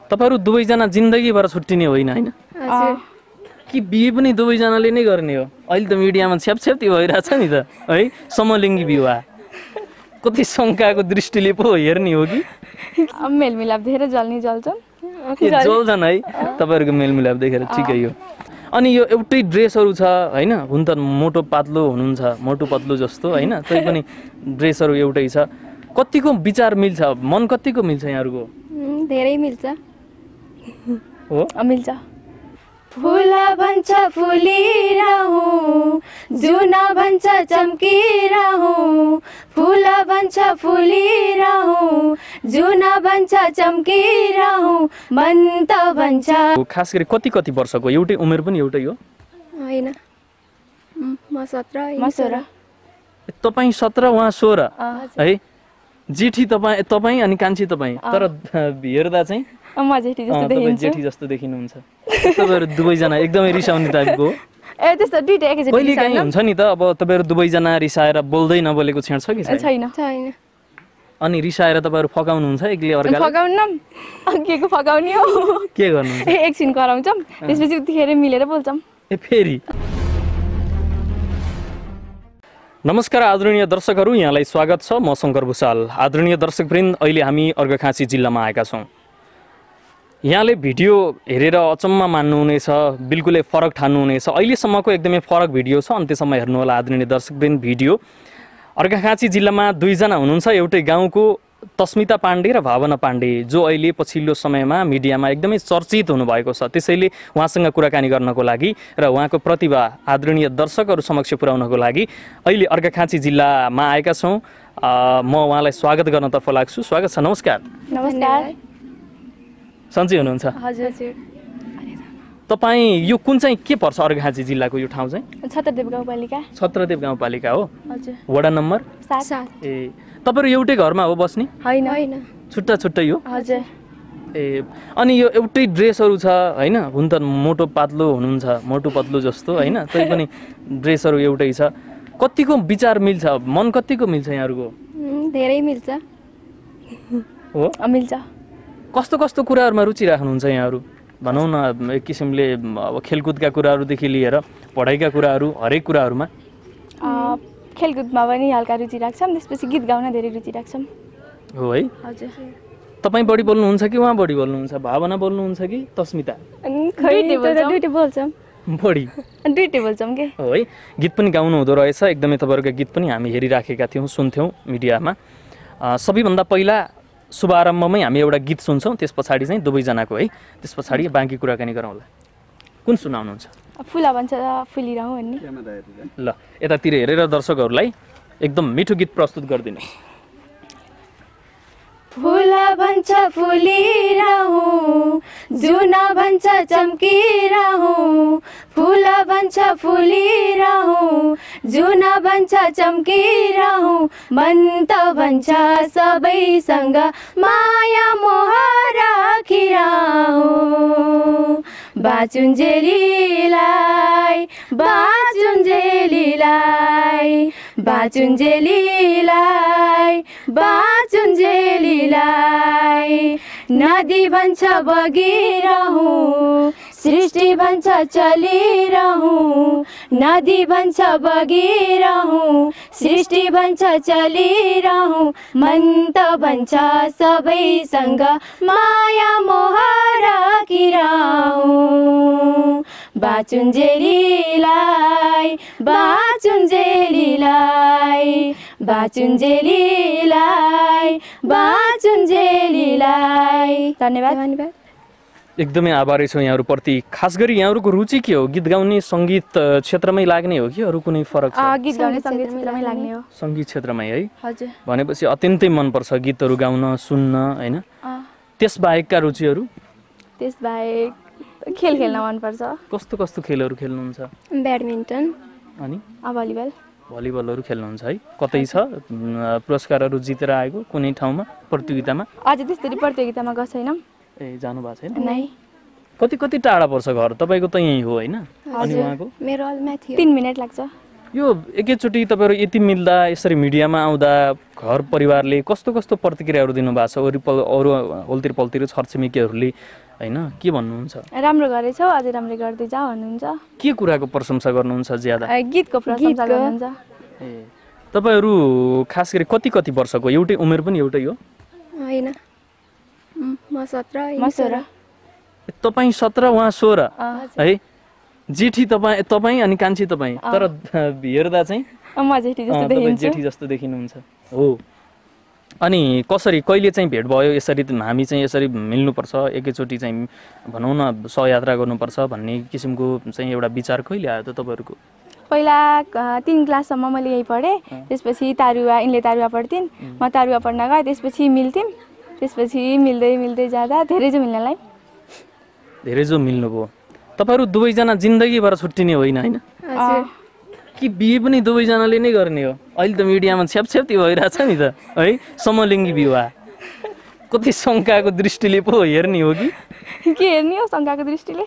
तपाईहरु दुवैजना जिन्दगीभर छुट्टिने होइन हैन कि बिहे पनि दुवैजनाले नै गर्ने हो अहिले त मिडियामा छ्यापछ्याप्ती भइराछ नि त है समलिङ्गी विवाह कति शंकाको दृष्टिले पो हेर्ने हो कि मेलमिलाप देखेर जल्छन् जल्छन् है तपाईहरुको मेलमिलाप देखेर ठिकै हो अनि यो एउटै ड्रेसहरु छ हैन हुन त मोटो पातलो हुनुहुन्छ मोटो पतलो जस्तो हैन तै पनि ड्रेसहरु एउटै छ कतिको विचार मिल्छ मन कतिको मिल्छ यहाँहरुको धेरै मिल्छ हो मिल्छ फूला भन्छ फुलिरहु जुना भन्छ चम्किरहु फूला भन्छ फुलिरहु जुना भन्छ चम्किरहु मन त भन्छ खास गरी कति वर्षको एउटै उमेर पनि एउटै हो हैन म 17 म 16 तपाई 17 उहाँ 16 है जेठी तपाई अनि कान्छी तपाई तर हेर्दा चाहिँ म जेठी जस्तो देखिन्छ जेठी जस्तो देखिनुहुन्छ तपाईहरु दुवैजना एकदमै रिसाउने टाइपको ए त्यस्तो दुईटा एकैचोटी कहिले काहीँ हुन्छ नि त अब तपाईहरु दुवैजना रिसाएर बोल्दै नबोलेको क्षण छ कि छैन अनि रिसाएर तपाईहरु फकाउनुहुन्छ एकले अर्कालाई फकाउन्नम केको फकाउने हो के गर्नुहुन्छ एकछिन कराउँछम त्यसपछि उतिखेर मिलेर बोल्छम ए फेरि नमस्कार आदरणीय दर्शकहरु यहाँलाई स्वागत छ म शंकर भुसाल आदरणीय दर्शकवृन्द अहिले हामी अर्घाखाँची जिल्लामा आएका छौं यहाँले भिडियो हेरेर अचम्म मान्नुहुनेछ बिल्कुलै फरक ठान्नुहुनेछ अहिलेसम्मको एकदमै फरक भिडियो छ अन्त्यसम्म हेर्नु होला आदरणीय दर्शकवृन्द भिडियो अर्घाखाँची जिल्लामा दुईजना हुनुहुन्छ एउटै गाउँको तस्मिता पाण्डे र भावना पाण्डे जो अहिले पछिल्लो समयमा मिडियामा एकदमै चर्चित हुनुभएको छ त्यसैले उहाँसँग कुराकानी गर्नको लागि र उहाँको प्रतिभा आदरणीय दर्शकहरु समक्ष पुर्याउनको लागि अहिले अर्घाखाँची जिल्लामा आएका छौं म उहाँलाई स्वागत गर्नतर्फ लाग्छु स्वागत छ नमस्कार नमस्कार सन्चै हुनुहुन्छ हजुर तपाई यो कुन चाहिँ के पर्छ अर्घाखाँची जिल्लाको यो ठाउँ चाहिँ छत्रदेव गाउँपालिका हो हजुर वडा नम्बर 7 ए तपाईहरु एउटै घरमा हो बस्ने हैन छुट्टै हो हजुर ए अनि यो एउटै ड्रेसहरु छ हैन हुन त मोटो पातलो हुनुहुन्छ मोटो पतलो जस्तो हैन तै पनि ड्रेसहरु एउटै छ कतिको विचार मिल्छ मन कतिको मिल्छ यहाँहरुको धेरै मिल्छ हो मिल्छ कस्तो कुराहरुमा रुचि राख्नुहुन्छ यहाँहरु भनौं न एक किसिमले अब खेलकुदका कुराहरुदेखि लिएर पढाइका कुराहरु हरेक कुराहरुमा खेलकुदमा पनि हल्का रुचि राख्छम त्यसपछि गीत गाउन धेरै रुचि राख्छम हो है हजुर तपाई बढी बोल्नुहुन्छ कि उहाँ बढी बोल्नुहुन्छ भावना बोल्नुहुन्छ कि तस्मिता दुईटै बोल्छम बढी दुईटै बोल्छम के हो है गीत पनि गाउनु हुँदो रहेछ एकदमै तपाईहरुको गीत पनि हामी हेरिराखेका थियौं सुन्थ्यौं मिडियामा सबैभन्दा पहिला शुभारम्भमै हामी एउटा गीत सुन्छौं त्यसपछि चाहिँ दुवैजनाको है त्यसपछि बाँकी कुराकानी गरौँला कुन सुनाउनुहुन्छ फुला भन्छ फुलिरहु भन्ने ल यतातिर हेरेर दर्शकहरुलाई एकदम मिठो गीत प्रस्तुत गर्दिनु फुला भन्छ फुलिरहु जुना भन्छ चम्किरहु फुला भन्छ फुलिरहु जुना भन्छ चम्किरहु मन त भन्छ सबैसँग माया मोह राखिरहु बाचुन्जेलीलाई बाचुन्जेलीलाई बाचुन्जेलीलाई बाचुन्जेलीलाई नदी भन्छ बगिरहु सृष्टि भन्छ चलिरहु नदी भन्छ बगिरहु सृष्टि भन्छ चलिरहु मन त भन्छ सबैसँग माया मोह राखिरहु बाचुन्जेलीलाई बाचुन्जेलीलाई बाचुन्जेलीलाई बाचुन्जेलीलाई धन्यवाद एकदमै आभारी छु यहाँहरुप्रति खास गरी यहाँहरुको रुचि के हो गीत गाउने संगीत क्षेत्रमै लाग्ने हो कि अरु कुनै फरक छ गीत गाउने संगीत क्षेत्रमै लाग्ने हो संगीत क्षेत्रमै है हजुर भनेपछि अत्यन्तै मन पर्छ गीतहरु गाउन सुन्न हैन त्यसबाहेकका रुचिहरु त्यसबाहेक खेल खेल्न मन पर्छ कस्तो खेलहरु खेल्नुहुन्छ ब्याडमिन्टन अनि भलिबलहरु खेल्नुहुन्छ है कतै छ पुरस्कारहरु जितेर आएको कुनै ठाउँमा प्रतियोगितामा आज त्यसरी प्रतियोगितामा गएको छैनम ए जानु भएको छैन नै कति टाढा पर्छ घर तपाईको त यही हो हैन अनि उहाँको मेरो अलमा थियो 3 मिनेट लाग्छ यो एकैचोटी तपाईहरु यति मिल्दा यसरी मिडियामा आउँदा घर परिवारले कस्तो कस्तो प्रतिक्रियाहरू दिनुभएको छ अरू ओल्तिर पल्तिर छरछिमेकीहरूले होइन के भन्नुहुन्छ? राम्रो गरेछौ, अझै राम्रो गर्दै जा भन्नुहुन्छ। के कुराको प्रशंसा गर्नुहुन्छ ज्यादा? गीतको प्रशंसा गर्नुहुन्छ। ए तपाईँहरू खास गरी कति वर्षको? एउटै उमेर पनि एउटै हो? होइन, म 17 म 16। तपाईँ 17 उहाँ 16 है? जेठी तपाईँ अनि कान्छी तपाईँ, तर हेर्दा चाहिँ म जेठी जस्तो तपाईँ देखिन्छु। जेठी जस्तो देखिनुहुन्छ हो। अनि कसरी कहिले चाहिँ भेट भयो? यसरी हामी चाहिँ यसरी मिल्नुपर्छ, एकैचोटि चाहिँ भनौँ न सहयात्रा गर्नुपर्छ भन्ने किसिमको चाहिँ एउटा विचार कहिले आयो त तपाईँहरूको? पहिला 3 क्लाससम्म मैले यही पढेँ, त्यसपछि तारुवा, यिनले तारुवा पढ्थिन्, म तारुवा पढ्न गएँ, त्यसपछि मिल्थ्यौँ, त्यसपछि मिल्दै जाँदा धेरै जो मिल्नलाई। धेरै जो मिल्नुभयो। तपाईँहरू दुवैजना जिन्दगीभर छुट्टिने होइन होइन? कि बिहे पनि दुवैजनाले नै गर्ने हो? अहिले त मिडियामा छ्यापछ्याप्ती भइरहेछ नि त है, समलिङ्गी विवाह। कति शङ्काको दृष्टिले पो हेर्ने हो कि के हेर्ने हो शङ्काको दृष्टिले?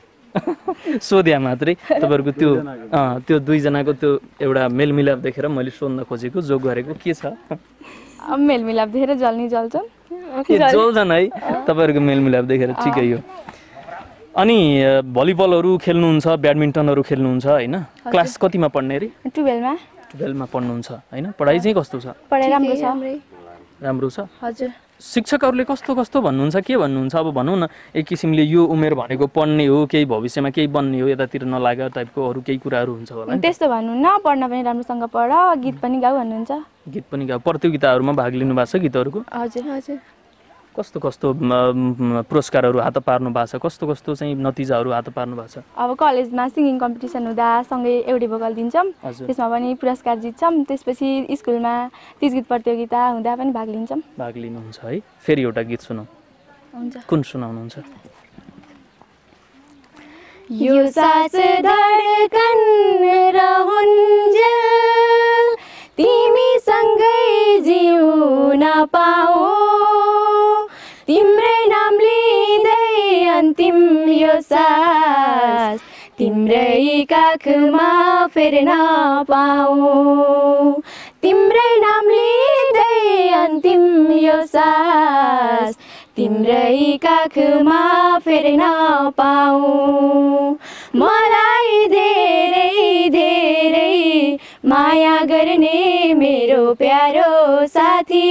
सोध्या मात्रै। तपाईँहरूको त्यो दुईजनाको त्यो एउटा मेलमिलाप देखेर मैले सोध्न खोजेको, जो गरेको के छ? मेलमिलाप देखेर जल्छन्। जल्छन् है तपाईँहरूको मेलमिलाप देखेर, ठिकै हो। अनि भलिबलहरू खेल्नुहुन्छ, ब्याडमिन्टनहरू खेल्नुहुन्छ होइन? क्लास कतिमा पढ्ने अरे? 12मा पढ्नुहुन्छ होइन? पढाइ चाहिँ कस्तो छ? पढाइ राम्रो छ। राम्रो छ। हजुर। शिक्षकहरूले कस्तो भन्नुहुन्छ, के भन्नुहुन्छ? अब भनौँ न, एक किसिमले यो उमेर भनेको पढ्ने हो, केही भविष्यमा केही बन्ने हो, यतातिर नलाग टाइपको अरू केही कुराहरू हुन्छ होला? त्यस्तो भन्नुहुन्न, पढ्न पनि राम्रोसँग पढ, गीत पनि गाऊ भन्नुहुन्छ। गीत पनि गाऊ। प्रतियोगिताहरूमा भाग लिनु भएको छ गीतहरूको? हजुर हजुर। कस्तो पुरस्कारहरू हात पार्नु भएको छ? कस्तो चाहिँ नतिजाहरू हात पार्नु भएको छ? अब कलेजमा सिङ्गिङ कम्पिटिसन हुँदा सँगै एउटै भोकल दिन्छौँ, त्यसमा पनि पुरस्कार जित्छौँ। त्यसपछि स्कुलमा तीज गीत प्रतियोगिता हुँदा पनि भाग लिन्छौँ। भाग लिनुहुन्छ है? फेरि एउटा गीत सुनौ। हुन्छ। कुन सुनाउनुहुन्छ? यो सास धडकन रहन्जेल तिमी सँगै जिउन पाऊ, तिम्रै नाम लिँदै अन्तिम यो सास तिम्रै काखमा फेर्न पाऊ, तिम्रै नाम लिँदै अन्तिम यो सास तिम्रै काखमा फेर्न पाऊ। मलाई धेरै धेरै माया गर्ने मेरो प्यारो साथी,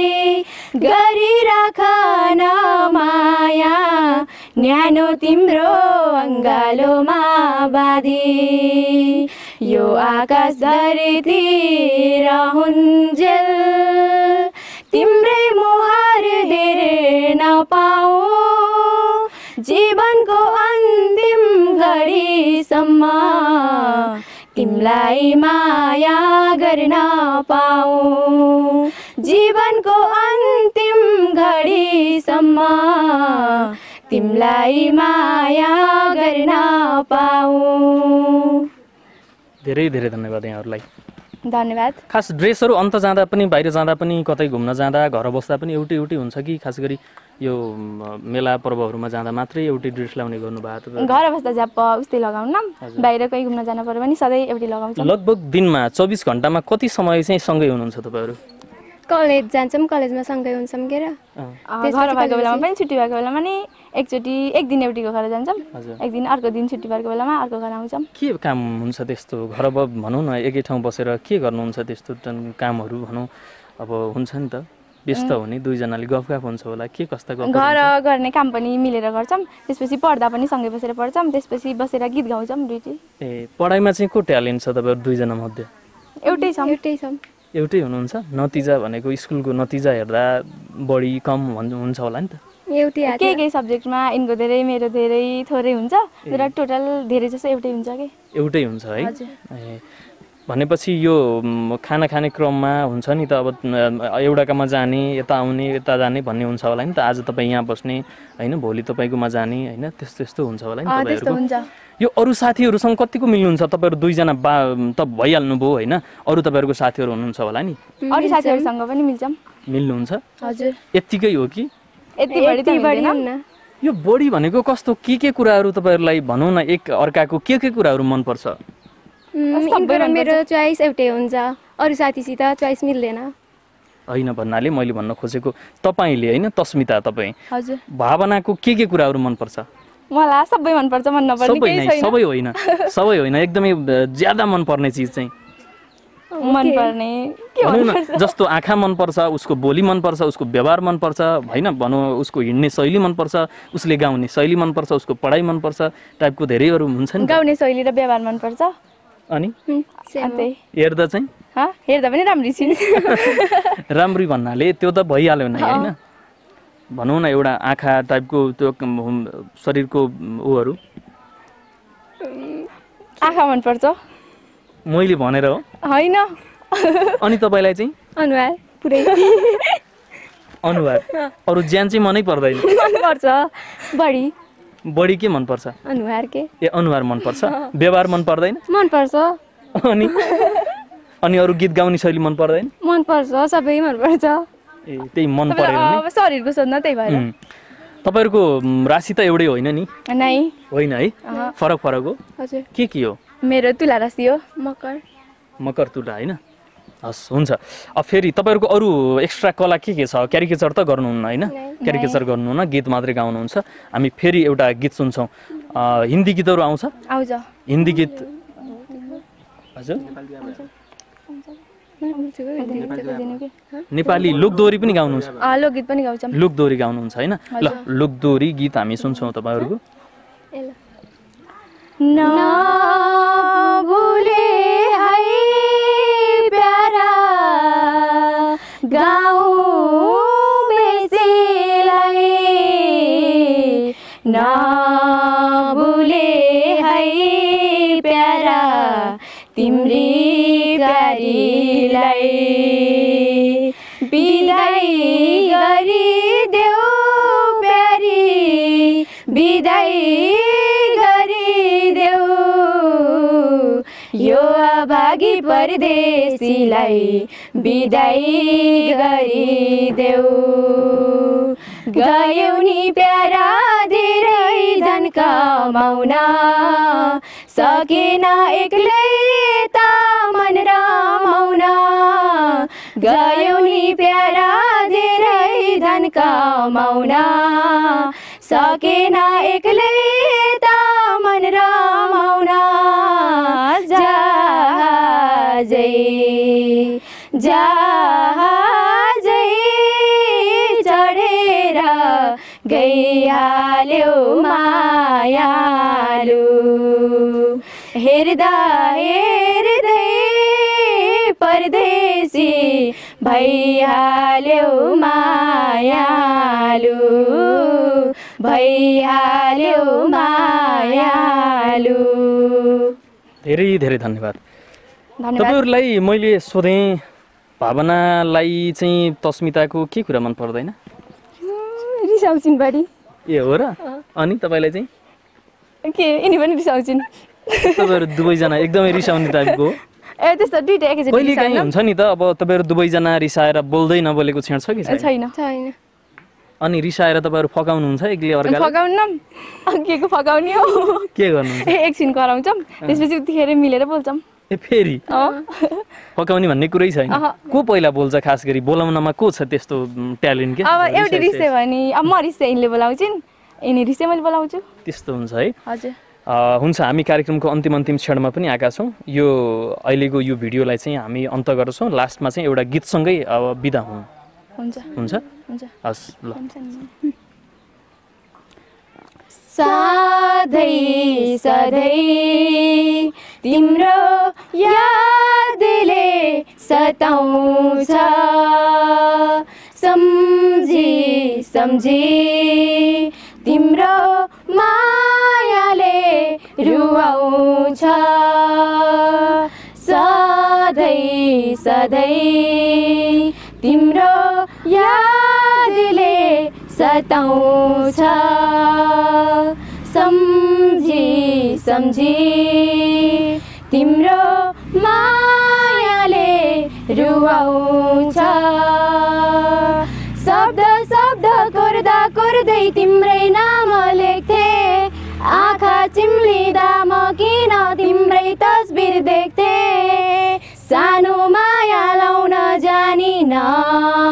गरिराख न माया न्यानो तिम्रो अङ्गालोमा बाँधी। यो आकाश धरती रहन्जेल तिम्रै मुहार हेर्न पाऊ, जीवनको अन्तिम घडीसम्म तिमीलाई माया गर्न पाऊ, जीवनको अन्तिम घडीसम्म तिमीलाई माया गर्न पाऊ। धेरै धेरै धन्यवाद यहाँहरूलाई। धन्यवाद। खास ड्रेसहरू अन्त जाँदा पनि, बाहिर जाँदा पनि, कतै घुम्न जाँदा, घर बस्दा पनि एउटै हुन्छ कि खास गरी यो मेला पर्वहरूमा जाँदा मात्रै एउटै ड्रेस लाउने गर्नुभएको? घर बस्दा झ्याप्प उस्तै लगाउन, बाहिर कहीँ घुम्न जानु पर्यो भने सधैँ एउटै लगाउँछौँ। लगभग दिनमा 24 घन्टामा कति समय चाहिँ सँगै हुनुहुन्छ तपाईँहरू? कलेज जान्छौँ, कलेजमा सँगै हुन्छौँ के र। घर भएको बेलामा पनि, छुट्टी भएको बेलामा नि एकचोटि एक दिन एउटीको घर जान्छौँ, एक दिन अर्को दिन छुट्टी भएको बेलामा अर्को घर आउँछौँ। के काम हुन्छ त्यस्तो? घर भनौँ न, एकै ठाउँ बसेर के गर्नुहुन्छ त्यस्तो कामहरू भनौँ? अब हुन्छ नि त, व्यस्त हुने दुईजनाले गफगाफ हुन्छ होला, के कस्ता गफ? घर गर्ने काम पनि मिलेर गर्छौँ, त्यसपछि पढ्दा पनि सँगै बसेर पढ्छौँ, त्यसपछि बसेर गीत गाउँछौँ दुईटी। ए पढाइमा चाहिँ को ट्यालेन्ट छ तपाईँहरू दुईजना मध्ये? एउटै छौँ। एउटै हुनुहुन्छ? नतिजा भनेको स्कुलको नतिजा हेर्दा बढी कम हुन्छ होला नि त? एउटै केही सब्जेक्टमा यिनको धेरै मेरो धेरै थोरै हुन्छ, तर टोटल धेरै जस्तो एउटै हुन्छ कि? एउटै हुन्छ है। ए भनेपछि यो खाना खाने क्रममा हुन्छ नि त, अब एउटाकामा जाने, यता आउने, यता जाने भन्ने हुन्छ होला नि त? आज तपाईँ यहाँ बस्ने होइन, भोलि तपाईँकोमा जाने होइन, त्यस्तो हुन्छ होला नि तपाईँहरूको? यो अरू साथीहरूसँग कतिको मिल्नुहुन्छ? तपाईँहरू दुईजना त भइहाल्नुभयो होइन, अरू तपाईँहरूको साथीहरू हुनुहुन्छ होला नि? अरू साथीहरूसँग पनि मिल्छौँ। मिल्नुहुन्छ? हजुर। यत्तिकै हो कि? यति बढी त मिल्दैन। यो बढी भनेको कस्तो के कुराहरू तपाईँहरूलाई भनौँ न, एक अर्काको के कुराहरू मनपर्छ? मेरो चोइस एउटै हुन्छ, अरू साथीसित चोइस मिल्दैन। होइन भन्नाले मैले भन्न खोजेको तपाईले हैन तस्मिता तपाईँ हजुर भावनाको के कुराहरू मनपर्छ? मलाई सबै मनपर्छ, मन नपर्ने सबै केही नै, छैन। सबै होइन सबै होइन एकदमै ज्यादा मनपर्ने चिज चाहिँ मनपर्ने के भनौँ न, मनपर्छ? जस्तो आँखा मनपर्छ, उसको बोली मनपर्छ, उसको व्यवहार मनपर्छ होइन, भनौँ उसको हिँड्ने शैली मनपर्छ, उसले गाउने शैली मनपर्छ, उसको पढाइ मनपर्छ, टाइपको धेरैहरू हुन्छ नि त। गाउने शैली र व्यवहार मनपर्छ। अनि त्यही हेर्दा चाहिँ हेर्दा पनि राम्री छिन्। राम्री भन्नाले त्यो त भइहाल्यो नि होइन, भनौँ न एउटा आँखा टाइपको त्यो शरीरको ऊहरू आँखा मनपर्छ मैले भनेर हो होइन। अनि तपाईँलाई चाहिँ अनुहार पुरै अनुहार, अरू ज्यान चाहिँ मनै पर्दैन? मनपर्छ बढी। बढी के मनपर्छ? अनुहार के ए अनुहार मनपर्छ, व्यवहार मन पर्दैन? मनपर्छ अनि अनि अरू गीत गाउने शैली मन पर्दैन? मनपर्छ सबै मनपर्छ। ए त्यही मन परेन नि। अब शरीरको सोध्न त्यही भएर तपाईँहरूको राशि त एउटै होइन नि? नै होइन है, फरक फरक हो। हजुर के हो? मेरो तुला राशि हो मकर। मकर तुला होइन। हस् हुन्छ। अब फेरि तपाईँहरूको अरू एक्स्ट्रा कला के छ? क्यारिकेचर त गर्नुहुन्न होइन, क्यारिकेचर गर्नुहुन्न, गीत मात्रै गाउनुहुन्छ। हामी फेरि एउटा गीत सुन्छौँ। हिन्दी गीतहरू आउँछ? आउँछ। हिन्दी गीत हजुर, नेपाली लोकदोहोरी पनि गाउनुहुन्छ? लोकगीत पनि गाउँछौँ। लोकदोहोरी गाउनुहुन्छ होइन। ल लोकदोहोरी गीत हामी सुन्छौँ तपाईँहरूको। नभुले है प्यारा गाउँ बेसीलाई, नभुले है प्यारा तिम्री प्यारीलाई, बिदाई गरिदेऊ प्यारी, बिदाई गरिदेऊ यो अभागी परदेशीलाई, बिदाई गरिदेऊ। गयौ नि प्यारा धेरै धन कमाउन, सकेन एक्लै त मन रमाउन। गयौ नि प्यारा धेरै धन कमाउन, सकेन एक्लै त मन रमाउन। जहाजै जहाजै चढेर गइहाल्यो मायालु, हेर्दा हेर्दै परदेशी भइहाल्यो मायालु, भइहाल्यो मायालु। धेरै धेरै धन्यवाद। तपाईँहरूलाई मैले सोधेँ भावनालाई चाहिँ तस्मिताको के कुरा मन पर्दैन? रिसाउँछिन् बढी। ए हो र? अनि तपाईँलाई चाहिँ के यिनी पनि रिसाउँछिन्? तपाईँहरू दुवैजना एकदमै रिसाउने टाइपको हो? ए त्यस्तो दुईटा एकैचोटि कहिले काहीँ हुन्छ नि त, अब तपाईँहरू दुवैजना रिसाएर बोल्दै नबोलेको क्षण छ कि छैन? छैन। छैन। अनि रिसाएर तपाईँहरू फकाउनुहुन्छ एक्लै अर्कालाई? फकाउन के को फकाउने हो? के गर्नुहुन्छ? एकछिन कराउँछौँ, त्यसपछि उतिखेर मिलेर बोल्छौँ। ए फेरि फकाउने भन्ने कुरै छैन? को पहिला बोल्छ? खास गरी बोलाउनमा को छ त्यस्तो ट्यालेन्ट? के अब एउटी रिसे भने अब म रिसे यिनले बोलाउँछिन्, यिनी रिसे मैले बोलाउँछु। त्यस्तो हुन्छ है। हजुर हुन्छ। हामी कार्यक्रमको अन्तिम क्षणमा पनि आएका छौँ। यो अहिलेको यो भिडियोलाई चाहिँ हामी अन्त गर्छौँ। लास्टमा चाहिँ एउटा गीतसँगै अब बिदा हुँ। हुन्छ हुन्छ हुन्छ हस् ल। सधैँ सधैँ तिम्रो यादले सताउँछ, सम्झी सम्झी तिम्रो मायाले रुवाउँछ। सधैँ सधैँ तिम्रो यादले सताउँछ, सम्झी सम्झी तिम्रो मायाले रुवाउँछ। शब्द शब्द कोर्दै तिम्रै नाम लेख्थे, आँखा चिम्लिँदा म किन तिम्रै तस्बिर देख्थे। सानो माया लाउन जानिन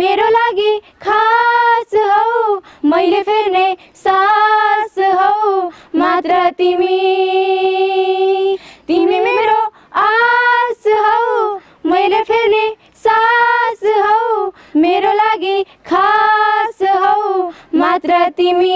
मेरो लागि खास हौ मैले फेर्ने सास हौ मात्र तिमी तिमी मेरो आस हौ मैले फेर्ने सास हौ मेरो लागि खास हौ मात्र तिमी।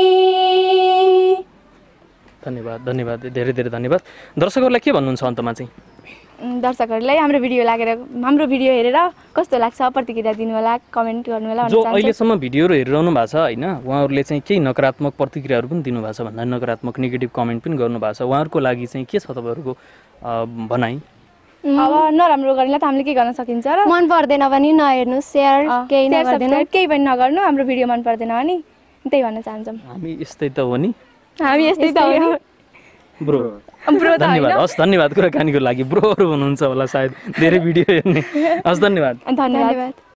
धन्यवाद धन्यवाद धेरै धेरै धन्यवाद। दर्शकहरूलाई के भन्नुहुन्छ अन्तमा चाहिँ? दर्शकहरूलाई हाम्रो भिडियो हेरेर कस्तो लाग्छ प्रतिक्रिया दिनु होला, कमेन्ट गर्नु होला। जो अहिलेसम्म भिडियोहरू हेरिरहनु भएको छ होइन, उहाँहरूले चाहिँ केही नकारात्मक प्रतिक्रियाहरू पनि दिनुभएको छ भन्दा नकारात्मक नेगेटिभ कमेन्ट पनि गर्नुभएको छ, उहाँहरूको लागि चाहिँ के छ तपाईँहरूको भनाइ? अब नराम्रो गर्नेलाई त हामीले के गर्न सकिन्छ र? मन पर्दैन भने नहेर्नु, सेयर केही नगर्दिनु, केही पनि नगर्नु। हाम्रो भिडियो मन पर्दैन भने त्यही भन्न चाहन्छौँ। हामी यस्तै त हो नि, हामी यस्तै त हो ब्रो। धन्यवाद, हस् धन्यवाद कुराकानीको लागि। ब्रोहरू हुनुहुन्छ होला सायद धेरै भिडियो हेर्ने। हस् धन्यवाद। धन्यवाद।